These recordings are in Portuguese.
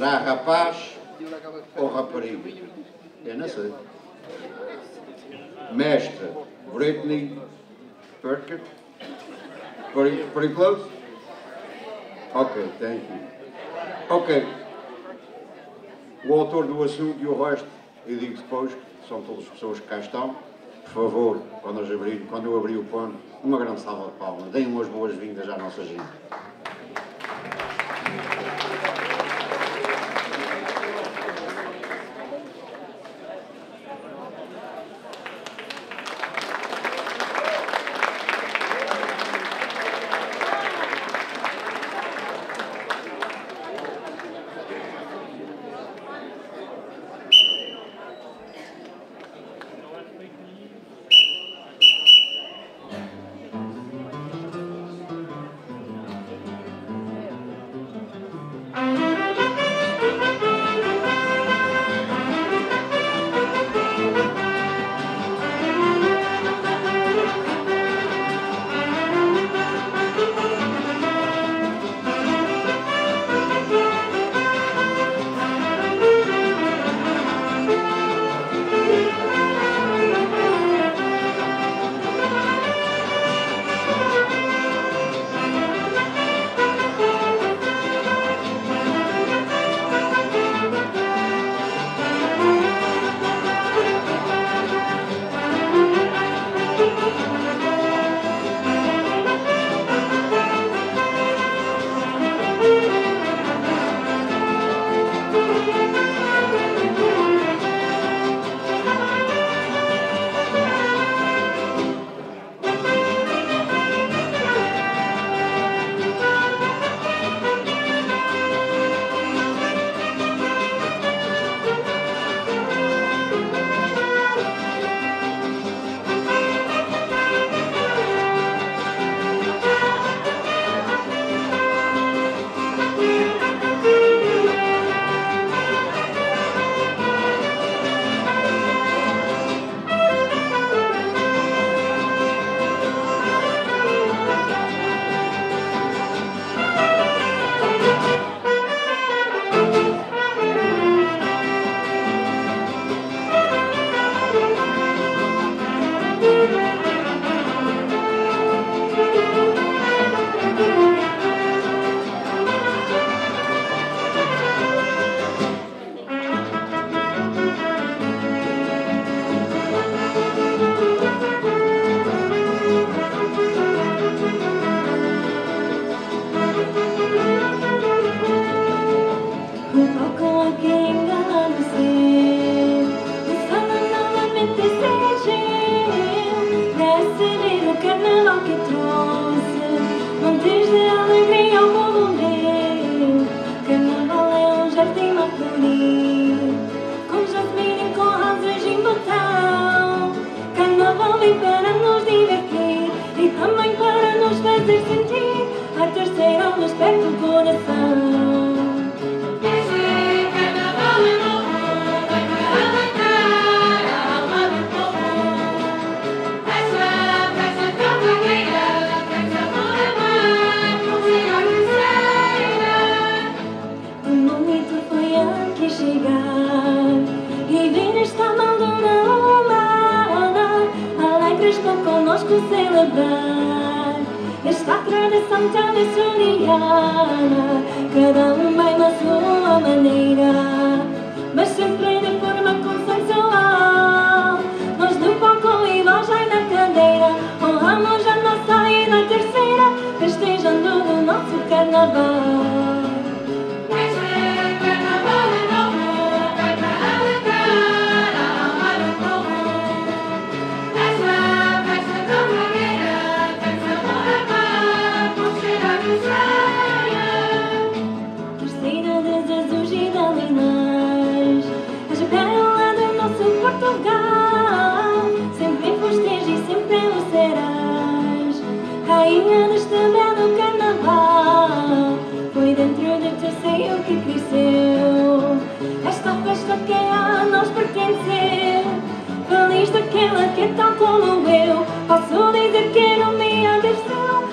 Será rapaz ou rapariga? Eu não sei. Mestre Britney Perkins? Pretty close? Ok, thank you. Ok. O autor do assunto e o resto, eu digo depois, são todas as pessoas que cá estão. Por favor, quando eu abrir o pano, uma grande salva de palmas. Deem umas boas-vindas à nossa gente.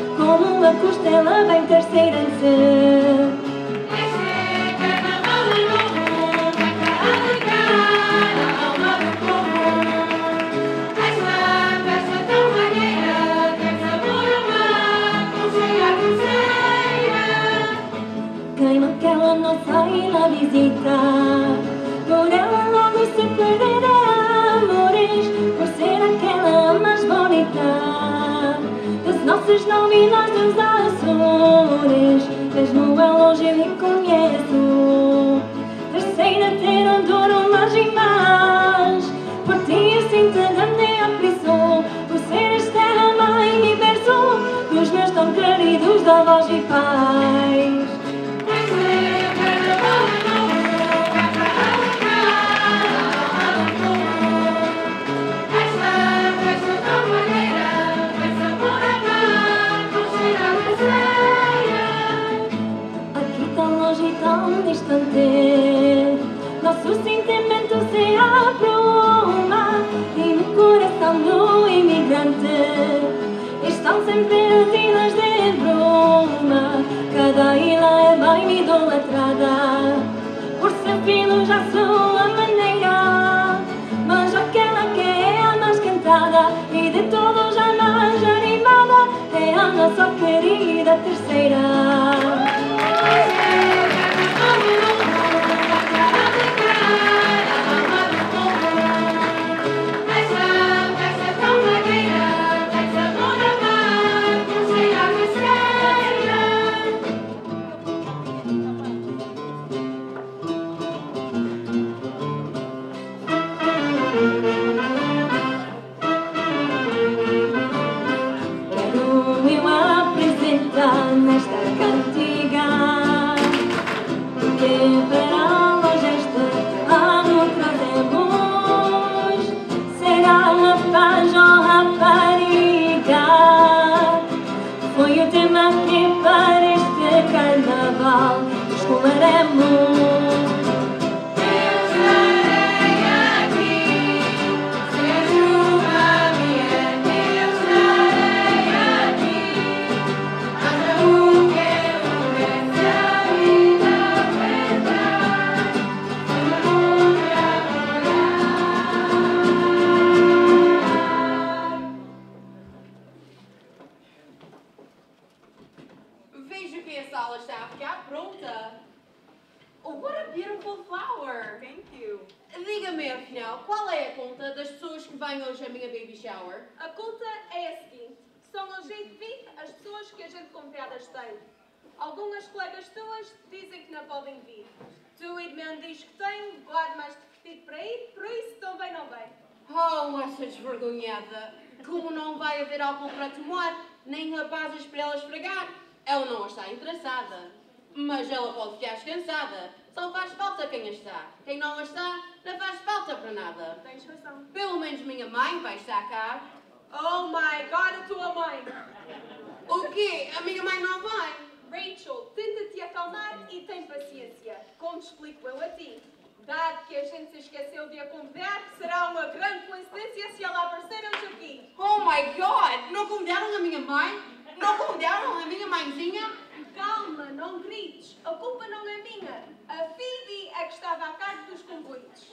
Costela bem terceira em ser. terra, das nossas novelas dos Açores, mesmo a longe eu lhe conheço. Terceira terra, Douro, Lagimas, por ti eu sinto grande apreço, por seres terra, mãe e berço dos meus tão queridos avós e pais. Nosso sentimento se apruma e no coração do imigrante estão sempre as ilhas de bruma. Cada ilha é bem idolatrada por seu filho já sua maneira, mas aquela que é a mais cantada e de todos a mais animada é a nossa querida terceira. Nesta cantiga que para nós este ano trazemos, será a paz ou rapariga. Foi o tema que para este carnaval escolheremos. Vejo que a sala está a ficar pronta. Oh, what a beautiful flower! Thank you. Diga-me, afinal, qual é a conta das pessoas que vêm hoje à minha baby shower? A conta é a seguinte. São ao jeito de 20 as pessoas que a gente convidadas tem. Algumas colegas tuas dizem que não podem vir. Tu, Edmund, diz que tem um bar mais divertido para ir, por isso também não vem. Oh, essa desvergonhada! Como não vai haver álcool para tomar, nem rapazes para ela esfregar, ela não está interessada. Mas ela pode ficar descansada. Só faz falta quem a está. Quem não a está, não faz falta para nada. Tens razão. Pelo menos minha mãe vai estar cá. Oh my God, a tua mãe! O quê? A minha mãe não vai? Rachel, tenta te acalmar e tem paciência. Como te explico eu a ti. Dado que a gente se esqueceu de a convidar, será uma grande coincidência se ela aparecer hoje aqui. Oh my God! Não convidaram a minha mãe? Não convidaram a minha mãezinha? Calma, não grites. A culpa não é minha. A Phoebe é que estava a cargo dos convites.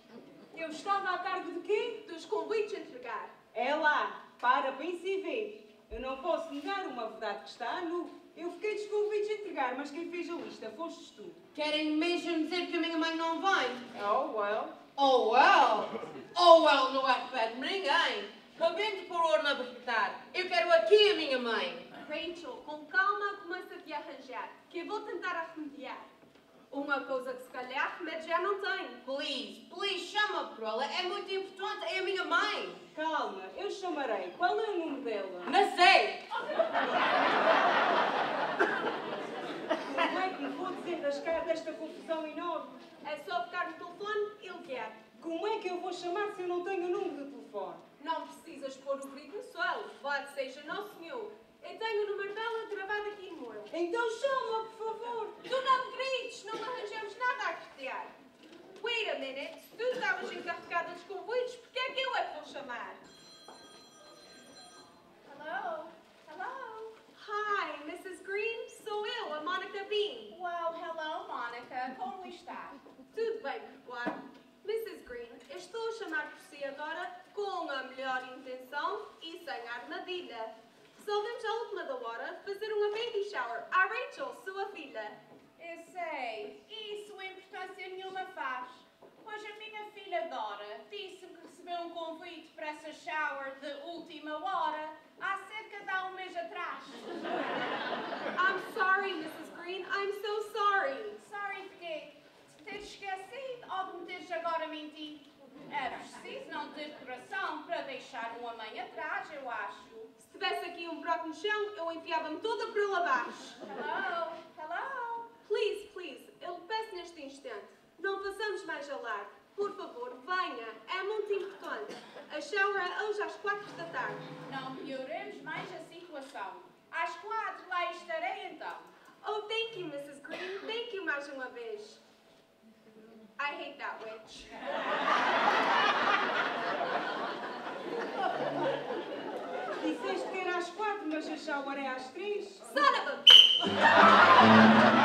Eu estava a cargo de quê? Dos convites a entregar. É lá, para e vê. Eu não posso negar uma verdade que está nu. Eu fiquei dos convites a entregar, mas quem fez a lista fostes tu. Querem mesmo dizer que a minha mãe não vai? Oh, well. Oh well! Oh well, não é que pede ninguém. Rabento por ordem a apertar. Eu quero aqui a minha mãe. Rachel, com calma, começa-te a arranjar, que eu vou tentar remediar. Uma coisa que se calhar remédio já não tem. Please, chama por ela. É muito importante, é a minha mãe. Calma, eu chamarei. Qual é o nome dela? Não sei. Como é que me vou desenrascar desta confusão enorme? É só ficar no telefone e ligar. Como é que eu vou chamar se eu não tenho o número de telefone? Não precisas pôr o grito no sol, louvado seja Nosso Senhor. Eu tenho o número dela gravado aqui no meu. Então chama, por favor. Tu não me grites, não arranjamos nada a criar. Wait a minute, se tu estavas encarregada dos convites, porque é que eu é que vou chamar? Hello? Hello? Hi, Mrs. Green, sou eu, a Monica Bean. Well, hello, Monica. Como está? Tudo bem, claro. Mrs. Green, eu estou a chamar por si agora com a melhor intenção e sem armadilha. Resolvemos à última da hora fazer uma baby shower à Rachel, sua filha. Eu sei. Isso importância nenhuma faz. Pois a minha filha Dora disse-me que recebeu um convite para essa shower de última hora há cerca de um mês atrás. I'm sorry, Mrs. Green. I'm so sorry. Sorry de quê? De teres esquecido ou de me teres agora mentido? É preciso não ter coração para deixar uma mãe atrás, eu acho. Se tivesse aqui um broco no chão, eu enfiava-me toda por lá abaixo. Hello? Hello? Please, please, eu lhe peço neste instante, não façamos mais alarde. Por favor, venha, é muito importante. A shower é hoje às 4 da tarde. Não pioremos mais a situação. Às 4 lá estarei então. Oh, thank you, Mrs. Green. Thank you mais uma vez. I hate that witch. Disseste que era às 4, mas a shower é às 3. Son of a bitch!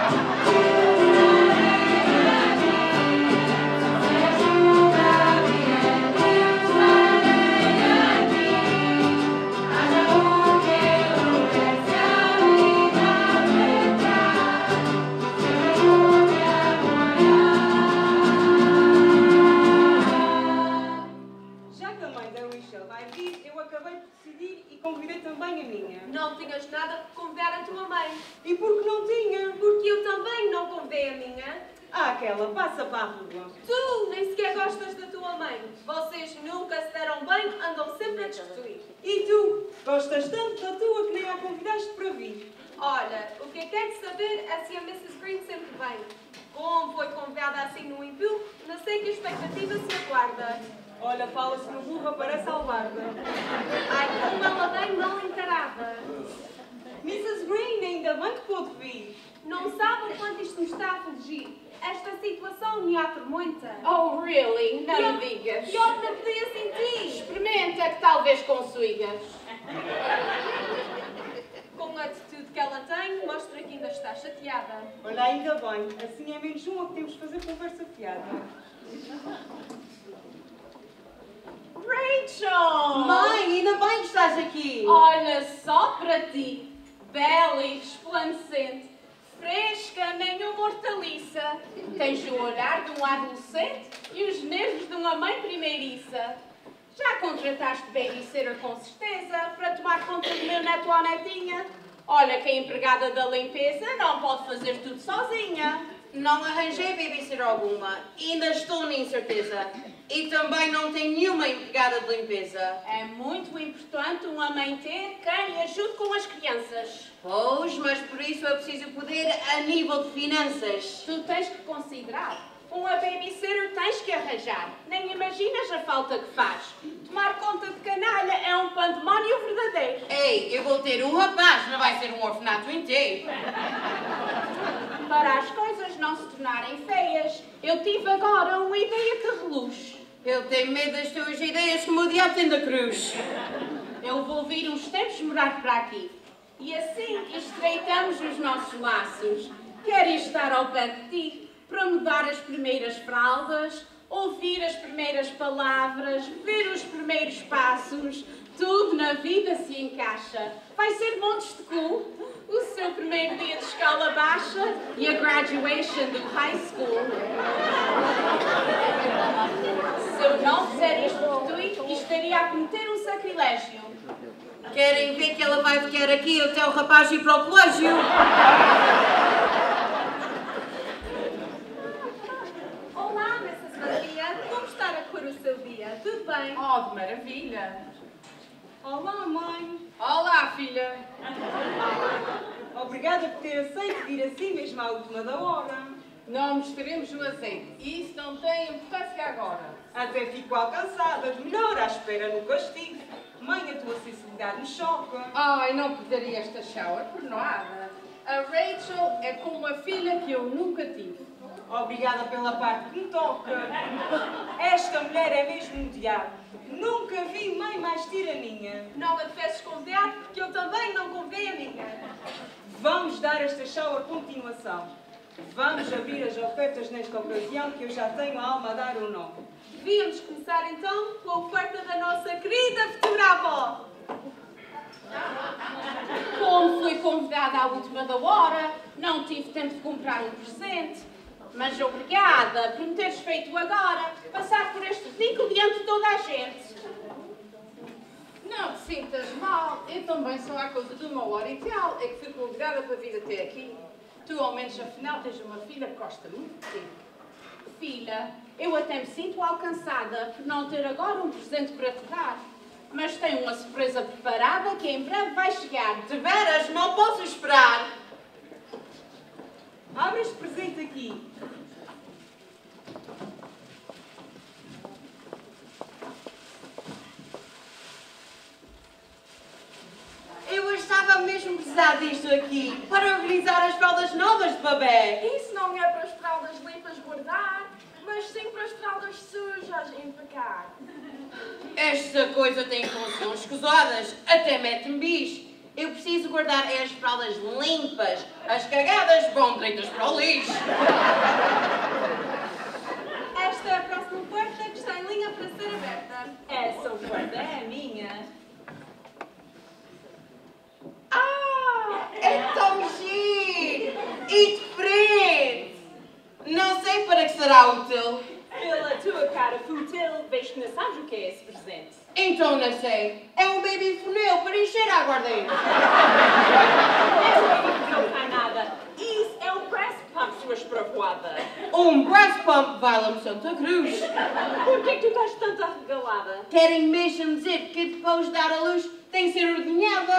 Já que a mãe da Rachel vai vir, eu acabei de decidir e convidei também a minha. Não tinhas nada que convidar a tua mãe. E por que não tinha? Porque eu também não convidei a minha. Ah, aquela, passa para a rua. Tu nem sequer gostas da tua mãe. Vocês nunca se deram bem, andam sempre a discutir. E tu? Gostas tanto da tua que nem a convidaste para vir. Olha, o que eu quero saber é se a Mrs. Green sempre vem. Como foi convidada assim no impio, não sei que expectativa se aguarda. Olha, fala-se no burro, aparece a albarda. Ai, como ela vem mal encarada. Mrs. Green, ainda bem que pôde vir. Não sabe o quanto isto me está a fugir. Esta situação me atormenta. Oh, really? Não me digas. E eu não podia sentir. Experimenta que talvez consigas. Com a atitude que ela tem, mostra que ainda está chateada. Olha, ainda bem. Assim é menos um a que temos de fazer conversa fiada. Rachel! Mãe, ainda bem que estás aqui. Olha só para ti, bela e resplandecente, fresca, nenhuma hortaliça. Tens o olhar de um adolescente e os nervos de uma mãe primeiriça. Já contrataste babysitter com certeza para tomar conta do meu neto ou netinha? Olha que a empregada da limpeza não pode fazer tudo sozinha. Não arranjei babysitter alguma. Ainda estou na incerteza. E também não tenho nenhuma empregada de limpeza. É muito importante uma mãe ter quem lhe ajude com as crianças. Pois, mas por isso é preciso poder a nível de finanças. Tu tens que considerar. Uma babysitter tens que arranjar. Nem imaginas a falta que faz. Tomar conta de canalha é um pandemónio verdadeiro. Ei, eu vou ter um rapaz, não vai ser um orfanato inteiro. Para as coisas não se tornarem feias, eu tive agora uma ideia que reluz. Eu tenho medo das tuas ideias como o diabo tem da cruz. Eu vou vir uns tempos morar para aqui. E assim estreitamos os nossos laços. Queres estar ao pé de ti para me dar as primeiras fraldas, ouvir as primeiras palavras, ver os primeiros passos. Tudo na vida se encaixa. Vai ser montes de cool. O seu primeiro dia de escola baixa e a graduation do high school. Se eu não fizer isto gratuito, estaria a cometer um sacrilégio. Querem ver que ela vai ficar aqui até o rapaz ir para o colégio? Olá, Mrs. Maria. Como está a correr o seu dia? Tudo bem? Oh, de maravilha! Olá, mãe. Olá, filha! Obrigada por ter aceito vir assim mesmo à última da hora. Não mostraremos o azeite. Isso não tem importância agora. Até fico alcançada, de melhor à espera no castigo. Mãe, a tua sensibilidade me choca. Ai, não perderia esta shower por nada. A Rachel é como uma filha que eu nunca tive. Obrigada pela parte que me toca. Esta mulher é mesmo um diabo. Nunca vi mãe mais tiraninha. Não a peças convidar, porque eu também não convidei a minha. Vamos dar esta shower continuação. Vamos abrir as ofertas nesta ocasião, que eu já tenho a alma a dar o nome. Devíamos começar então com a oferta da nossa querida futura avó. Como fui convidada à última da hora, não tive tempo de comprar um presente. Mas obrigada por me teres feito agora passar por este ridículo diante de toda a gente. Não te sintas mal, eu também só há coisa de 1 hora e tal, é que fui convidada para vir até aqui. Tu, ao menos, afinal, tens uma filha que gosta muito de ti. Filha, eu até me sinto alcançada por não ter agora um presente para te dar. Mas tenho uma surpresa preparada que em breve vai chegar. De veras, não posso esperar. Abre este presente aqui. Eu estava mesmo a precisar disto aqui, para organizar as fraldas novas de Babé. Isso não é para as fraldas limpas guardar, mas sim para as fraldas sujas empacar. Esta coisa tem funções escusadas, até mete-me bicho. Eu preciso guardar as fraldas limpas, as cagadas vão direitas para o lixo. Esta é a próxima porta que está em linha para ser aberta. Essa porta é a minha. Ah, é tão giro e diferente. Não sei para que será útil. Pela tua cara fútil, vejo que não sabes o que é esse presente. Então não sei. É um baby funil para encher a aguardente. Não faz nada. Isso é o breast pump, sua espravoada. Um breast pump vai-me Santa Cruz. Por que é que tu estás tanto arregalada? Querem mesmo dizer que depois de dar a luz tem que ser ordenhada?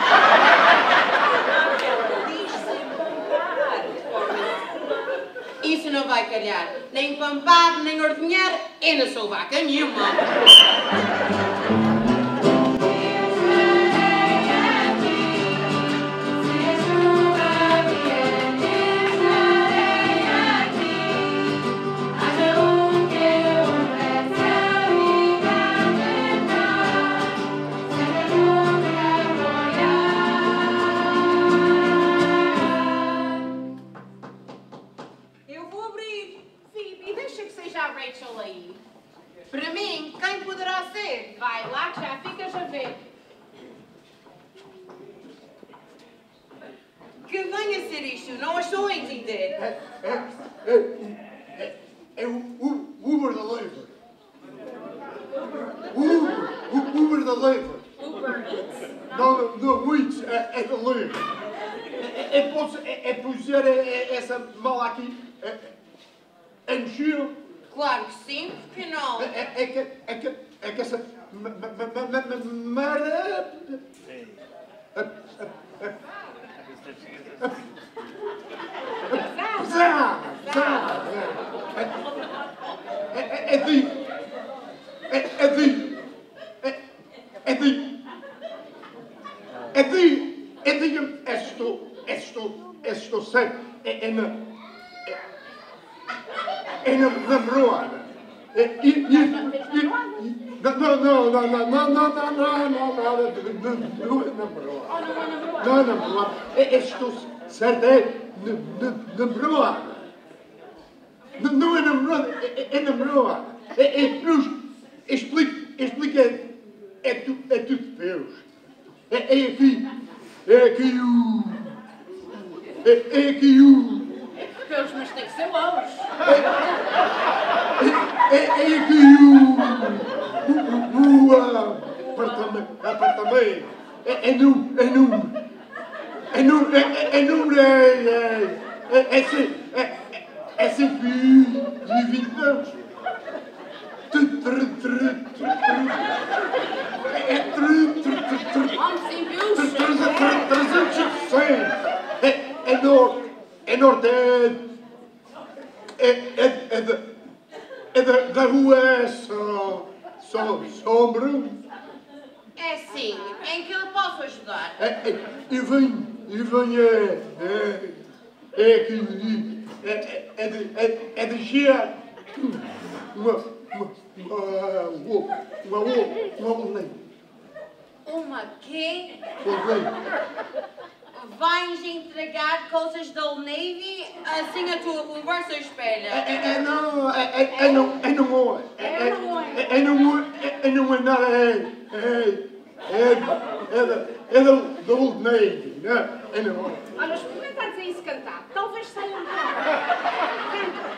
Ela diz-se pampar de forma segura. Isso não vai calhar. Nem pampar, nem ordenhar, e não sou vaca nenhuma. Eu vou abrir. Phoebe, deixa que seja a Rachel aí. Para mim, quem poderá ser? Vai lá que já ficas a ver. Que venha a ser isto, não estou a entender. É o Uber da Leiva. Uber da Leiva. Não, Witch, é da Leiva. É puser essa mala aqui em mochila. Claro que sim, porque não? É que essa mara... Estou certo, é na broada. Não, estou certo, é na broada. Não é namorada, é namorada. Explica, é tudo Deus. É aqui o... Pelos, mas tem que ser longe. É aqui o apartamento. É número. É 120 anos. Vamos em bicho. 360. É norte. É da rua Sombra. É sim, em que eu posso ajudar? E vem aqui, é de gear uma lei. Uma quê? Uma lei. Vais entregar coisas da Old Navy? Assim a tua conversa espelha. Não é nada, é da Old Navy, não é? Olha, experimenta dizer isso cantar. Talvez saia melhor. Canta.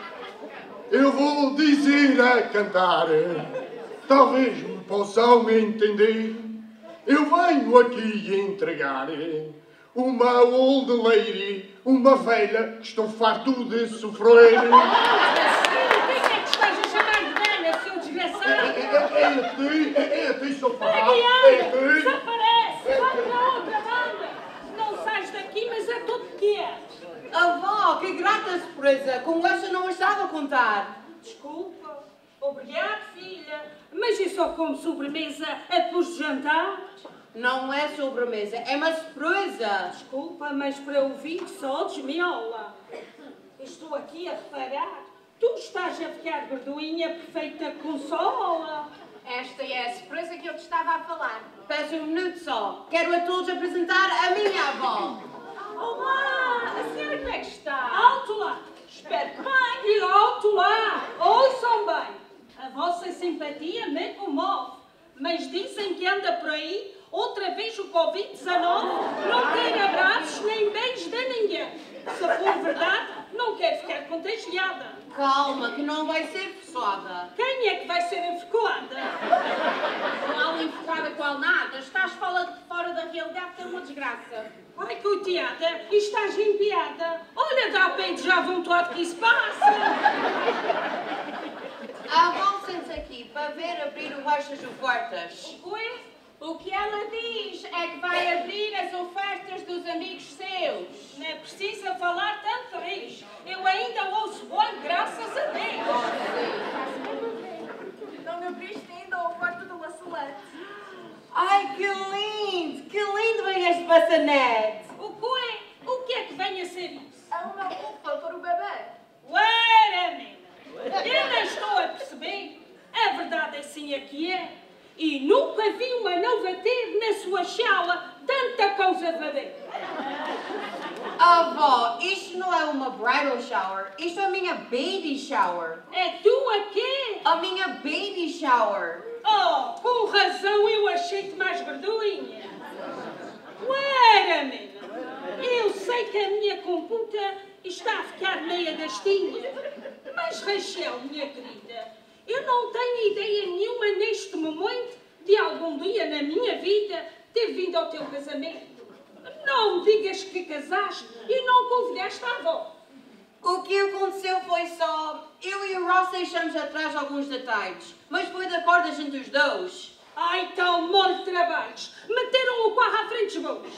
eu vou dizer a cantar. Talvez me possam entender. Eu venho aqui entregar uma old lady, uma velha que estou farto de sofrer. Quem é que estás a chamar de velha, seu desgraçado? É a ti, sou farto. Ariane, desaparece! Vai para outra banda! Não sais daqui, mas é tudo que és. Avó, que grata surpresa! Com esta não estava a contar. Desculpa. Obrigado, filha. Mas eu só como sobremesa depois de jantar. Não é sobremesa, é uma surpresa. Desculpa, mas para ouvir só desmiola. Estou aqui a reparar. Tu estás a ficar gorduinha perfeita com sola. Esta é a surpresa que eu te estava a falar. Peço um minuto só. Quero a todos apresentar a minha avó. Olá! A senhora como é que está? Alto lá! Espero que bem! E alto lá! Ouçam bem! A vossa simpatia me comove. Mas dizem que anda por aí outra vez o Covid-19 não quer abraços nem beijos de ninguém. Se for verdade, não quero ficar contagiada. Calma, que não vai ser persuada. Quem é que vai ser enforcada? Qual enfocada, qual nada. Estás fora da realidade, que é uma desgraça. Ai, coiteada, e estás em piada. Olha, dá peito já vontade que isso passa. A avó sente aqui para ver abrir o resto das ofertas. O que ela diz é que vai abrir as ofertas dos amigos seus. Não é preciso falar tanto rijo. Eu ainda ouço bem, graças a Deus. Não abriste ainda a oferta do lacelete. Ai, que lindo vem este passanete. O que é que vem a ser isso? É uma roupa para o bebê. Uera, mina, eu não estou a perceber. A verdade assim é que é. E nunca vi uma nova ter na sua chala tanta coisa de beber. Avó, isto não é uma bridal shower, isto é a minha baby shower. É tua quê? A minha baby shower. Oh, com razão eu achei-te mais gorduinha. Uera, mina, eu sei que a minha computa está a ficar meia gastinha. Mas, Rachel, minha querida, eu não tenho ideia nenhuma neste momento de algum dia na minha vida ter vindo ao teu casamento. Não digas que casaste e não convidaste a avó. O que aconteceu foi só... Eu e o Ross deixamos atrás alguns detalhes, mas foi de acordo entre os dois. Ai, tal molho de trabalhos. Meteram o carro à frente dos bois.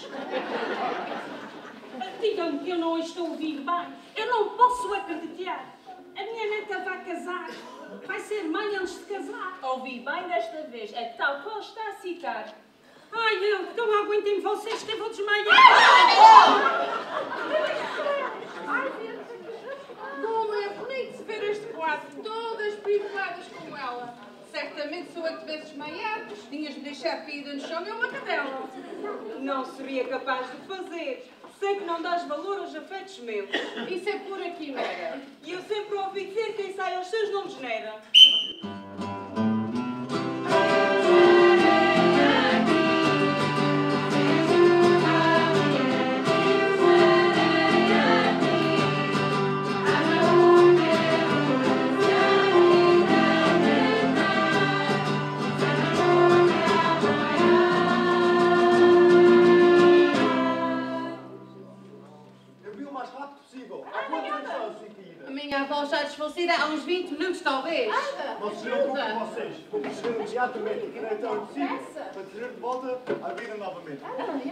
Digam-me que eu não estou a ouvir bem. Eu não posso acreditar. A minha neta vai casar. Vai ser mãe antes de casar. Ouvi bem desta vez. É tal qual está a citar. Ai, eu não aguentem vocês que eu vou desmaiar. Como é bonito se ver este quadro, todas pipeladas como ela. Certamente sou a que tivesse desmaiado. Tinhas-me deixado caída no chão e uma cadela. Não seria capaz de fazer. Sei que não dás valor aos afetos meus. Isso é pura quimera. E eu sempre ouvi dizer quem sai aos seus não desnera. A minha avó está desfalecida há uns 20 minutos, talvez. Não se preocupem com vocês. Vou proceder imediatamente aqui na então possível para trazer de volta à vida novamente.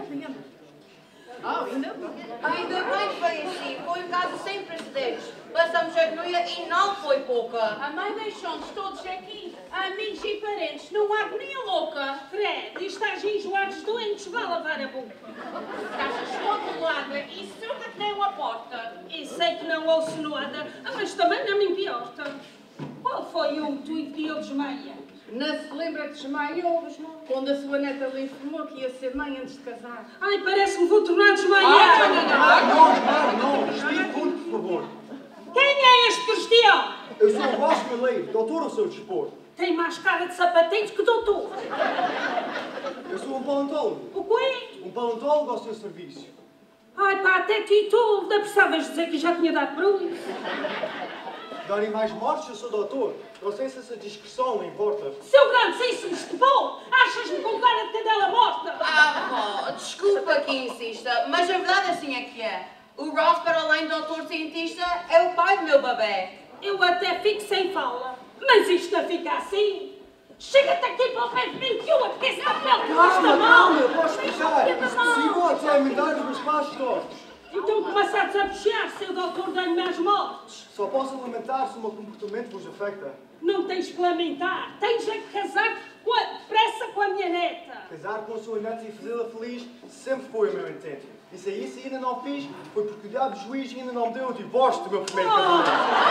Ainda bem que foi assim. Foi um caso sem precedentes. Passamos a agonia e não foi pouca. A mãe deixou-nos todos aqui, amigos e parentes. Não há agonia louca. Fred, estás enjoados doentes, vá lavar a boca. Estás descontrolada e surda que nem uma porta. E sei que não ouço nada, mas também não me importa. Qual foi o intuito de eu desmaiar? Não se lembra que desmaiou quando a sua neta lhe informou que ia ser mãe antes de casar. Ai, parece-me que vou tornar a desmaiar. Não, respire fundo, por favor. Quem é este Cristiano? Eu sou o Vasco Meleiro, doutor ao seu dispor. Tem mais cara de sapatinho que doutor. Eu sou um paleontólogo. O quê? Um paleontólogo ao seu serviço. Ai, pá, até ti tu, da precisavas dizer que já tinha dado por isso. Darem mais mortes, eu sou doutor. Não sei se essa discreção importa. Seu grandíssimo estupor, achas-me com cara de cadela morta? Ah, desculpa que insista, mas a verdade assim é que é. O Ross, para além de doutor cientista, é o pai do meu bebê. Eu até fico sem fala, mas isto não fica assim. Chega-te aqui para o pé de mim que eu aqueço a pele que gosta mal. Eu posso puxar. Se possível, até me dar os meus passos tortos. Então começares a puxar, seu doutor dá-lhe mais mortes. Só posso lamentar se o meu comportamento vos afeta. Não tens que lamentar, tens é que casar depressa com a minha neta. Casar com a sua neta e fazê-la feliz sempre foi o meu intento. E se isso ainda não fiz, foi porque o diabo juiz ainda não me deu o divórcio do meu primeiro casamento.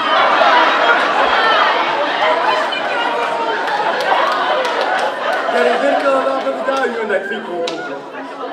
Querem ver que ela dá para me dar e onde é que fica o público?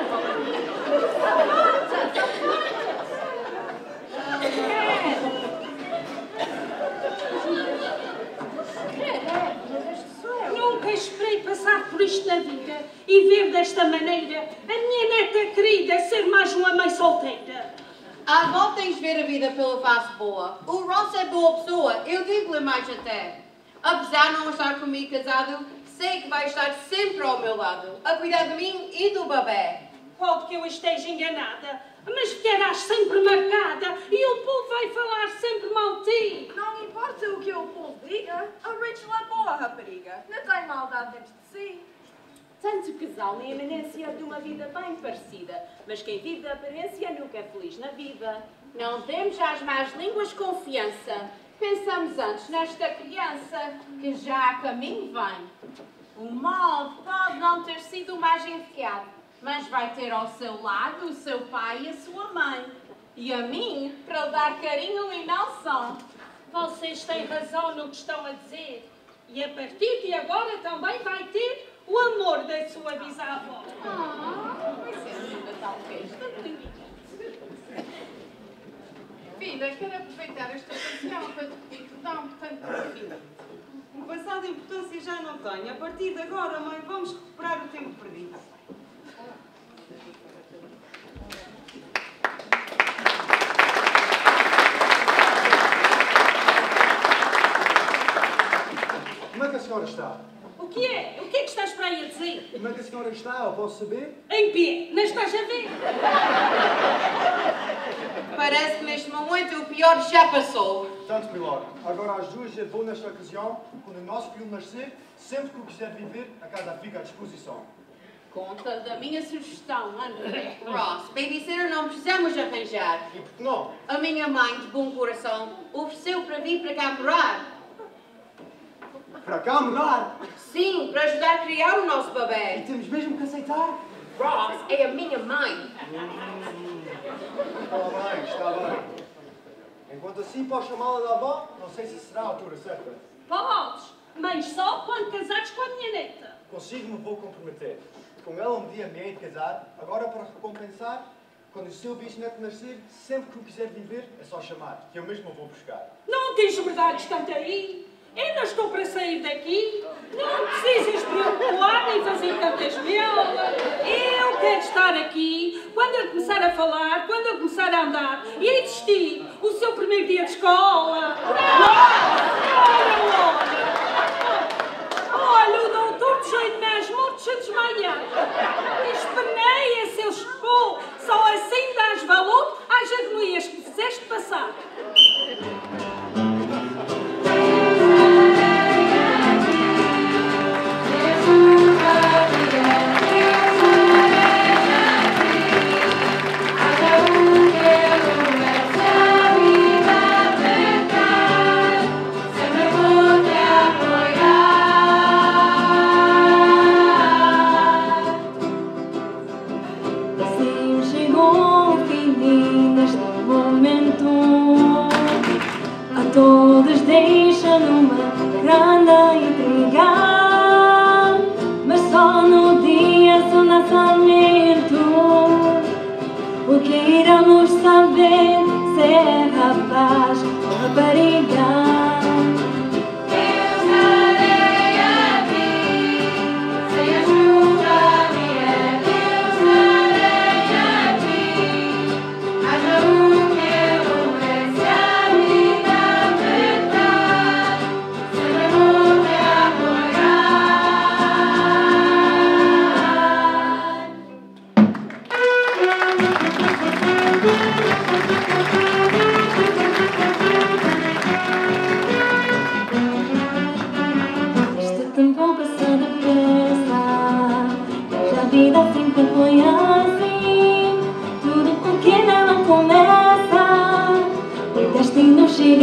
Nunca esperei passar por isto na vida e ver desta maneira a minha neta querida ser mais uma mãe solteira. À volta tens de ver a vida pela face boa. O Ross é boa pessoa, eu digo-lhe mais até. Apesar de não estar comigo casado, sei que vai estar sempre ao meu lado, a cuidar de mim e do bebê. Pode que eu esteja enganada, mas ficarás sempre marcada e o povo vai falar sempre mal de ti. Não importa o que o povo diga, a Rachel é boa rapariga. Não tem maldade dentro de si. Tanto casal na eminência de uma vida bem parecida, mas quem vive da aparência nunca é feliz na vida. Não temos às más línguas confiança. Pensamos antes nesta criança, que já a caminho vem. O molde pode não ter sido o mais enfiado, mas vai ter ao seu lado o seu pai e a sua mãe. E a mim, para lhe dar carinho e não som. Vocês têm razão no que estão a dizer. E a partir de agora também vai ter o amor da sua bisavó. Vai ser linda tal vez, tanto lindinha. Filha, quero aproveitar esta ocasião para te pedir perdão por tanto filho. O passado de importância já não tem. A partir de agora, mãe, vamos recuperar o tempo perdido. Como é que a senhora está? O que é? O que é que estás para aí a dizer? Como é que a senhora está? Eu posso saber? Em pé, não estás a ver? Parece que neste momento o pior já passou. Tanto melhor. Agora às duas eu vou nesta ocasião, quando o nosso filho nascer, sempre que o quiser viver, a casa fica à disposição. Conta da minha sugestão, André. Ross, babysitter não precisamos arranjar. E por que não? A minha mãe, de bom coração, ofereceu para vir para cá morar. Para cá morar? Sim, para ajudar a criar o nosso E bebê. temos mesmo que aceitar? Ross é a minha mãe. Está bem. Enquanto assim posso chamá-la de avó, não sei se será a altura certa. Podes, mas só quando casares com a minha neta. Consigo me vou comprometer. Com ela um dia me hei de casar, agora para recompensar, quando o seu bisneto nascer, sempre que o quiser viver, é só chamar, que eu mesmo o vou buscar. Não tens verdades tanto aí. Eu não estou para sair daqui. Não precisas preocupar nem fazer tantas melas. Eu quero estar aqui quando eu começar a falar, quando eu começar a andar e a existir o seu primeiro dia de escola. Olha, o doutor de jeito mais morto a desmaiar. Esperneia, seu escapou. Só assim dás valor às agonias que fizeste passar. Todos deixam numa grande intriga, mas só no dia do nascimento o que iremos saber se é rapaz ou rapariga.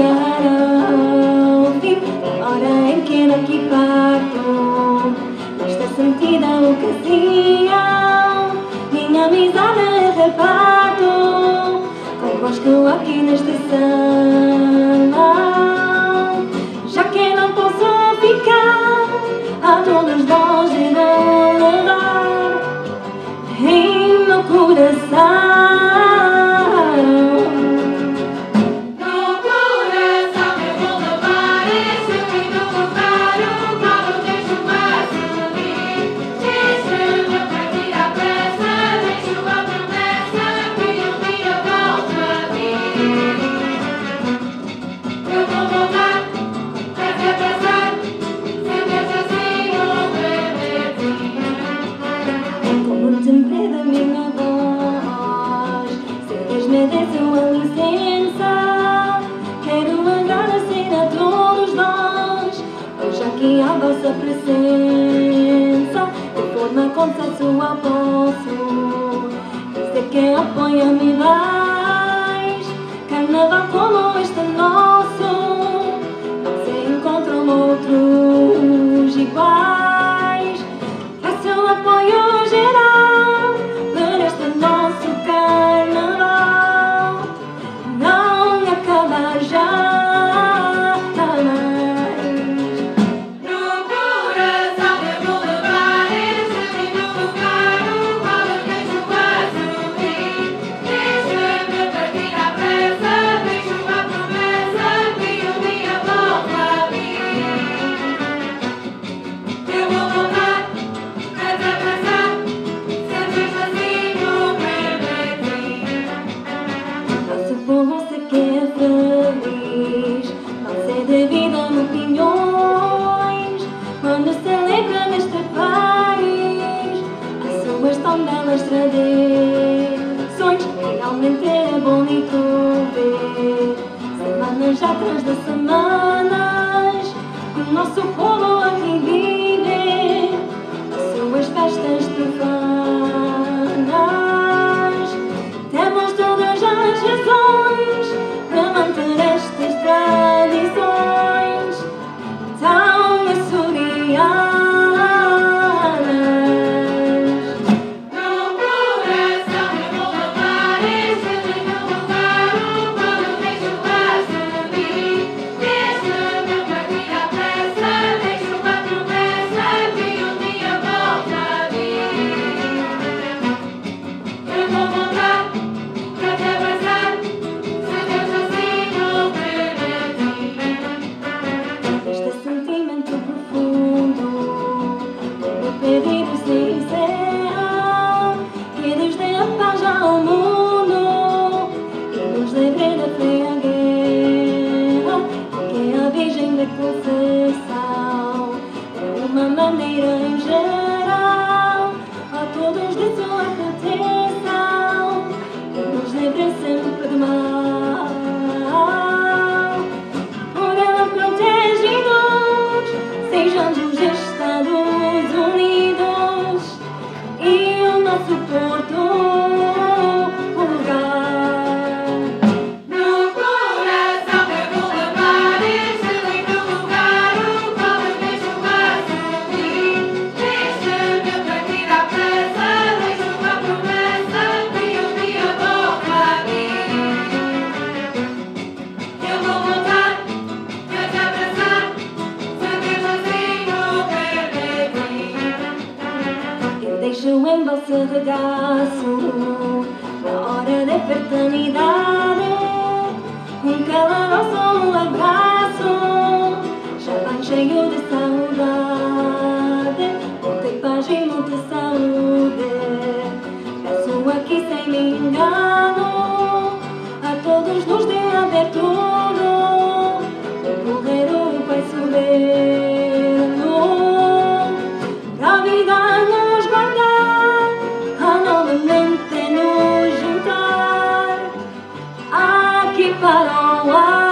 chegar ao fim, a hora em que daqui parto, nesta sentida ocasião, minha amizade reparto, convosco aqui na estação. Já que não posso ficar, a todos vós irão levar em meu coração. A vossa presença, de forma consensual posso dizer que apoia-me mais. Carnaval como este nosso, não se encontram outros iguais. Peço apoio geral para este nosso carnaval, não acaba já. Tradições, realmente é bonito ver, semanas atrás de semanas, o nosso povo a reviver as suas festas profanas. Temos todas as razões para manter estas tradições tão açorianas. Na hora da fraternidade, caloroso abraço, já bem cheio de saudade, muita paz e muita saúde. Peço aqui sem me engano a todos nos dê haver tudo, o Cordeiro Pai soberano, para a vida nos guardar, a novamente nos juntar aqui para o ano.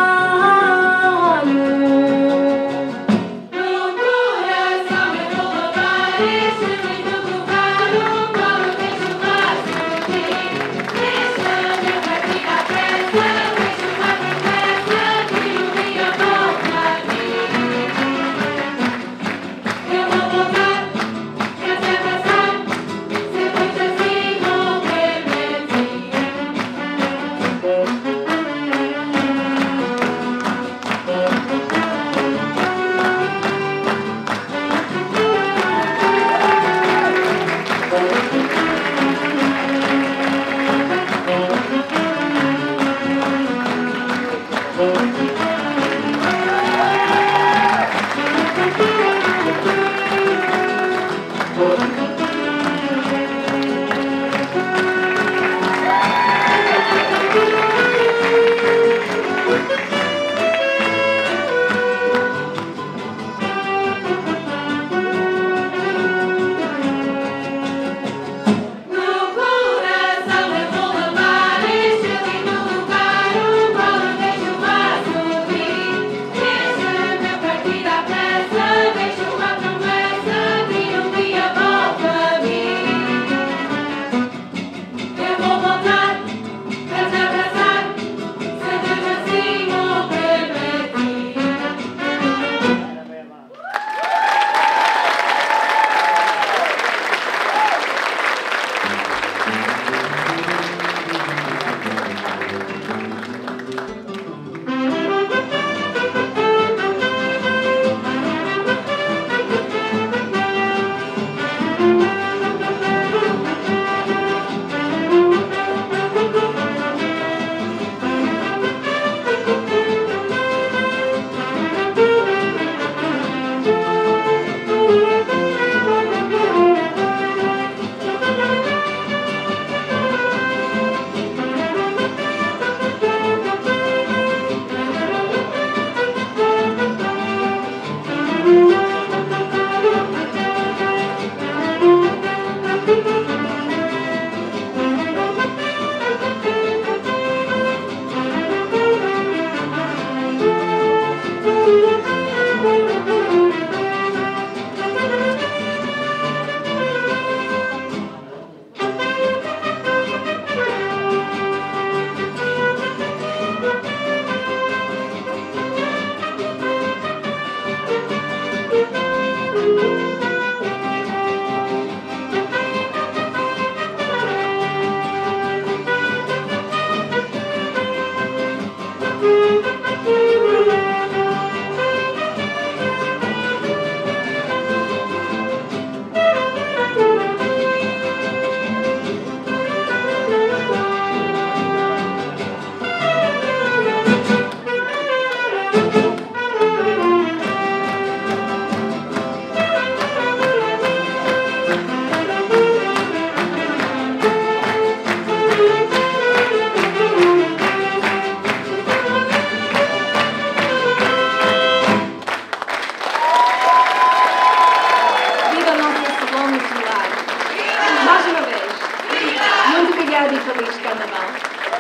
obrigado e feliz Carnaval.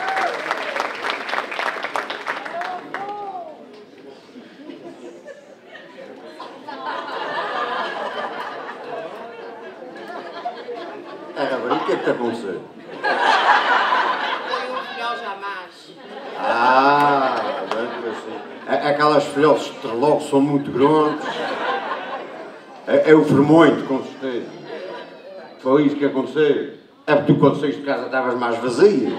Rapariga, o que é que está a acontecer? Foi um filhão jamais. Bem, assim. Aquelas filhotes de logo são muito grandes. É o vermonho, com certeza. Foi isso que aconteceu. É porque tu, quando saíste de casa, estavas mais vazia.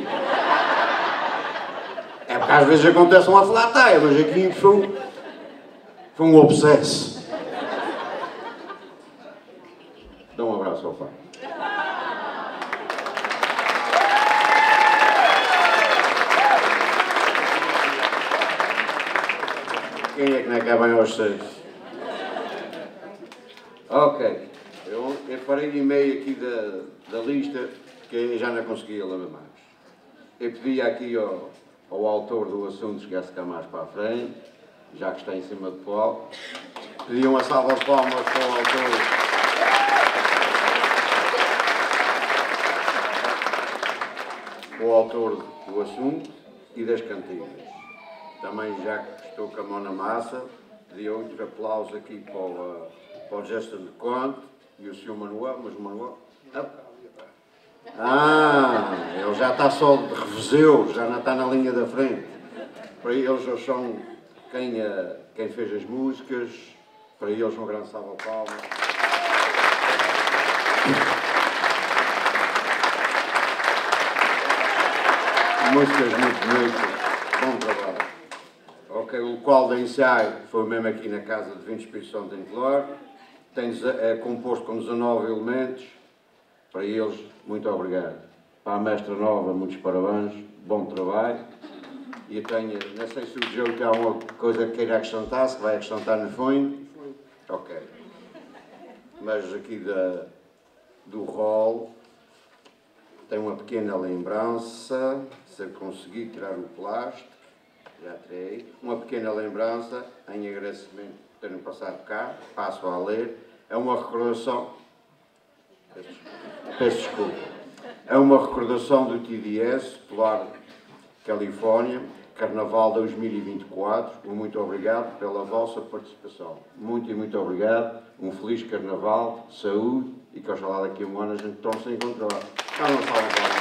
É porque às vezes acontece uma flataia, mas aqui foi um obsesso. Dá um abraço ao pai. Quem é que não acaba bem aos 6? Ok. Eu parei de meio aqui da lista, que eu já não conseguia ler mais. Eu pedi aqui ao autor do assunto chegasse cá mais para a frente, já que está em cima do palco. Pedi uma salva de palmas para o autor do assunto e das cantigas. Também, já que estou com a mão na massa, pedi outro aplauso aqui para o Justin de Conte e o Sr. Manuel, mas o Manuel... ele já está só de revezeu, já não está na linha da frente. Para eles são quem fez as músicas, para eles um grande salve de palmas. Músicas muito bonitas, bom trabalho. Ok, o local de ensaio foi mesmo aqui na Casa de Vinhos Espírito Santo em Clore. É composto com 19 elementos. Para eles, muito obrigado. Para a mestra nova, muitos parabéns, bom trabalho. E eu tenho, não sei se o Diogo tem alguma coisa que queira acrescentar, se vai acrescentar no fim. Ok. Mas aqui do rol tem uma pequena lembrança, se eu conseguir tirar o plástico, já tirei. Uma pequena lembrança, em agradecimento por terem passado cá, passo a ler. É uma recordação. Peço desculpa. É uma recordação do TDS, Polar Califórnia, Carnaval 2024. Muito obrigado pela vossa participação. Muito obrigado. Um feliz Carnaval, saúde e que oxalá daqui a um ano a gente torne-se a encontrar. Cá não fala.